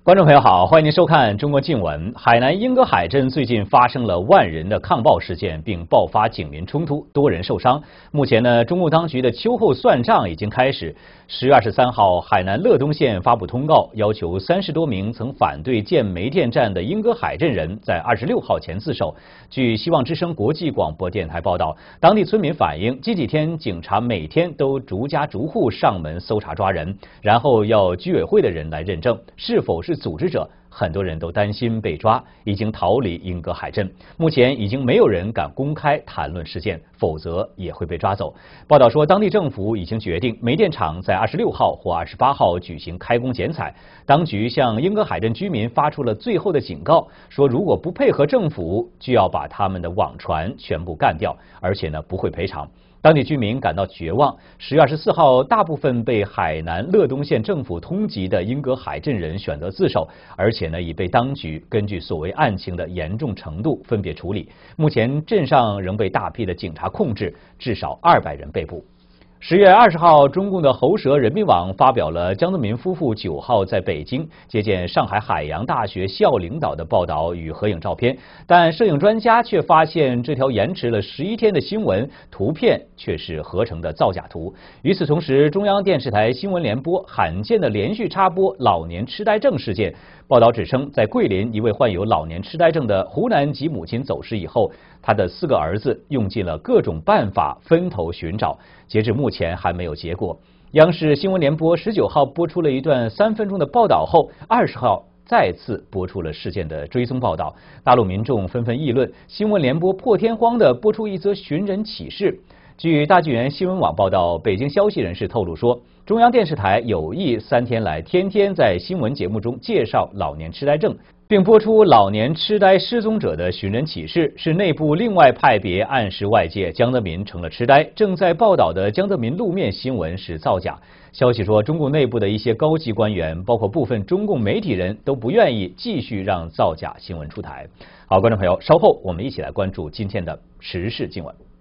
观众朋友好，欢迎您收看中国近闻。海南英歌海镇最近发生了万人的抗暴事件，并爆发警民冲突，多人受伤。目前呢，中共当局的秋后算账已经开始。10月23号，海南乐东县发布通告，要求30多名曾反对建煤电站的英歌海镇人在26号前自首。据希望之声国际广播电台报道，当地村民反映，这几天警察每天都逐家逐户上门搜查抓人，然后要居委会的人来认证是否是组织者。很多人都担心被抓，已经逃离英歌海镇。目前已经没有人敢公开谈论事件，否则也会被抓走。报道说，当地政府已经决定煤电厂在26号或28号举行开工剪彩。当局向英歌海镇居民发出了最后的警告，说如果不配合政府，就要把他们的网船全部干掉，而且呢不会赔偿。当地居民感到绝望。10月24号，大部分被海南乐东县政府通缉的英歌海镇人选择自首，而且呢已被当局根据所谓案情的严重程度分别处理。目前镇上仍被大批的警察控制，至少200人被捕。10月20号，中共的喉舌人民网发表了江泽民夫妇9号在北京接见上海海洋大学校领导的报道与合影照片，但摄影专家却发现这条延迟了11天的新闻图片却是合成的造假图。与此同时，中央电视台新闻联播罕见的连续插播老年痴呆症事件。报道指称，在桂林一位患有老年痴呆症的湖南籍母亲走失以后，他的4个儿子用尽了各种办法分头寻找，截至目前还没有结果。央视新闻联播19号播出了一段3分钟的报道后，20号再次播出了事件的追踪报道。大陆民众纷纷议论，新闻联播破天荒地播出一则寻人启事。据大纪元新闻网报道，北京消息人士透露说，中央电视台有意3天来天天在新闻节目中介绍老年痴呆症，并播出老年痴呆失踪者的寻人启事，是内部另外派别暗示外界江泽民成了痴呆。正在报道的江泽民露面新闻是造假。消息说，中共内部的一些高级官员，包括部分中共媒体人都不愿意继续让造假新闻出台。好，观众朋友，稍后我们一起来关注今天的时事新闻。